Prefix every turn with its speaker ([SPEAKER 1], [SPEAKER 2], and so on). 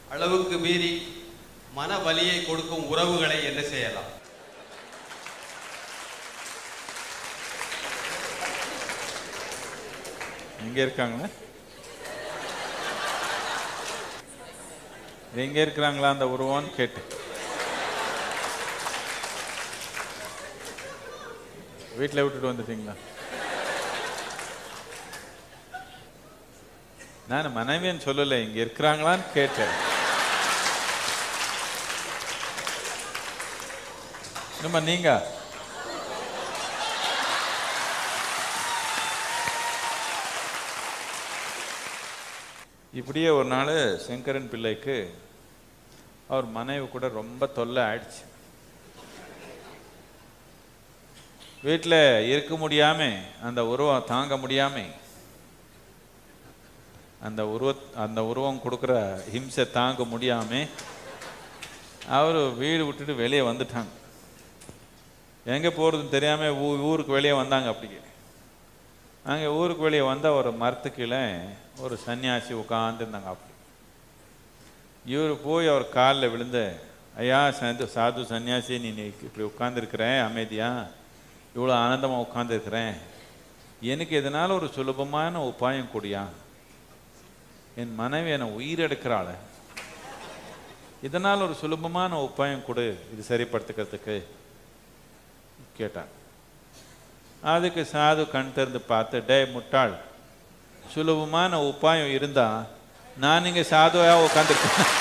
[SPEAKER 1] அளவுக்கு மீறி மன வலியை கொடுக்கும் உறவுகளை என்ன செய்யலாம்?
[SPEAKER 2] எங்க இருக்காங்க? எங்க இருக்கிறாங்களா அந்த உருவம்னு கேட்டு வீட்டில் விட்டுட்டு வந்துட்டீங்களா? நான் மனைவின்னு சொல்லலை, இங்க இருக்கிறாங்களான்னு கேட்டேன். நம்ம நீங்க இப்படியே ஒரு நாள் சங்கரன் பிள்ளைக்கு அவர் மனைவி கூட ரொம்ப தொல்லை ஆயிடுச்சு. வீட்டில் இருக்க முடியாம அந்த உருவம் தாங்க முடியாம அந்த உருவம் கொடுக்குற ஹிம்சை தாங்க முடியாம அவர் வீடு விட்டுட்டு வெளியே வந்துட்டாங்க. எங்கே போகிறதுன்னு தெரியாமல் ஊருக்கு வெளியே வந்தாங்க. அப்படியே அங்கே ஊருக்கு வெளியே வந்தால் ஒரு மரத்துக்கீழே ஒரு சன்னியாசி உட்காந்துருந்தாங்க. அப்படி இவர் போய் அவர் காலில் விழுந்து, ஐயா சாது சன்னியாசி, நீ இப்படி உட்காந்துருக்கிறேன் அமைதியா, இவ்வளோ ஆனந்தமாக உட்காந்துருக்கிறேன், எனக்கு எதனால ஒரு சுலபமான உபாயம் கூடியா, என் மனைவி என்னை உயிரெடுக்கிறாள், இதனால் ஒரு சுலபமான உபாயம் கொடு இது சரிப்படுத்துக்கிறதுக்கு கேட்டான். அதுக்கு சாது கண் திறந்து பார்த்து, டே முட்டாள், சுலபமான உபாயம் இருந்தா நான் இங்கே சாதுவா உட்காந்துருக்கேன்.